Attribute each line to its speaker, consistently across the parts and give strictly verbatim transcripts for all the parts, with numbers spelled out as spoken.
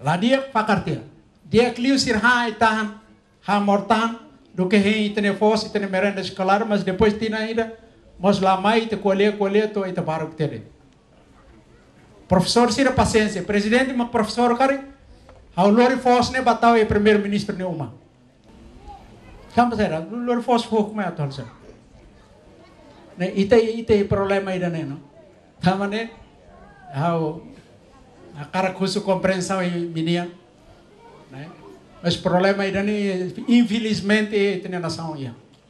Speaker 1: Lá dia pakartia. Dia clio sir ha itahan, ha mortan, do que rei itene fos, itene merenda escolar, mas depois tina ainda, mas lá mais te colhe, colhe, to ita baruk tere. Professor sira paciência, presidente mas professor kari, ha lori fos ne batau e primeiro-ministro ne uma. Sama sera, lori fos fok me atol sera. Ne ite ite problema ida ne no. Tama ne, ha a cara custo compreensão e menina, né? Mas o problema ainda nem, infelizmente, tem a nação aí.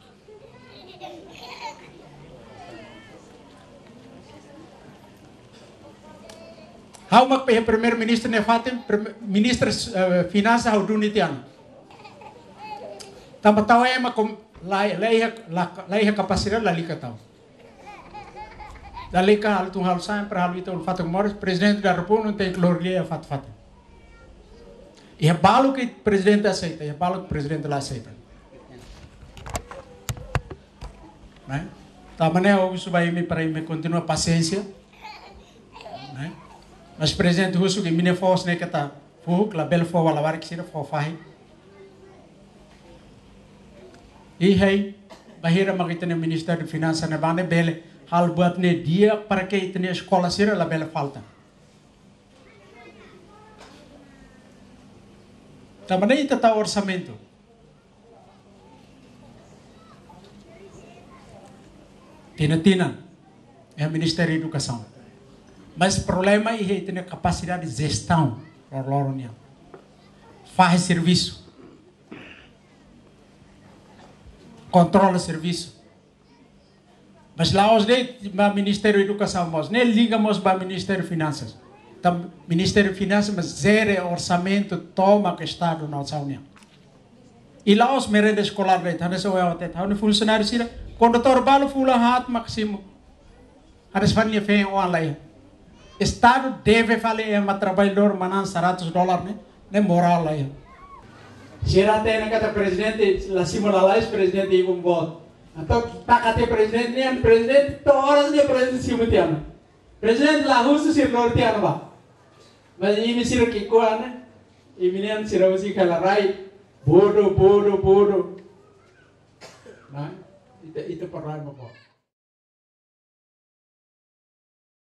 Speaker 1: How mak pe primeiro-ministro ne fatem, ministro uh, finanças how do nitian. Tamba tau é makom lai lai lai capacidade la lika tau. Dali ka hal tung hal sa para hal itu fatung moris presidente da república não tem gloria fat fat. E é balo que o presidente aceita, é balo que o presidente lá aceita. Né? Da maneira que isso vai me para me continuar paciência. Né? Mas o presidente russo que me força né que tá fuk la bel fo wala war que sira fo fahi. E aí, bahira makita no Ministério de Finanças na bane bele hal buat ne dia para que tenha escola sira la bela falta. Também está tá orçamento. Tina-tina é o Ministério da Educação. Mas o problema é que tem a capacidade de gestão para a União. Faz serviço. Controla o serviço. Mas lá os nem o Ministério da Educação, mas nem ligamos para o Ministério de Finanças. Então, Ministério de Finanças, mas zero orçamento toma que Estado na nossa União. E lá os merendas escolar vai estar nessa hora até tá no funcionário sira condutor balo fula hat máximo. Ares fania fe on lá. Estado deve fazer é uma trabalhador manan saratos dólar né, né moral lá. Sira tem na kata presidente lá cima lá o presidente e um voto. Então tá kata presidente nem presidente todas de presidente cima tiana. Presidente lá russo sir nortiano ba. Mas ini sira que coana e menino sira usi kala rai bodo bodo bodo. Nah, itu itu problema kok.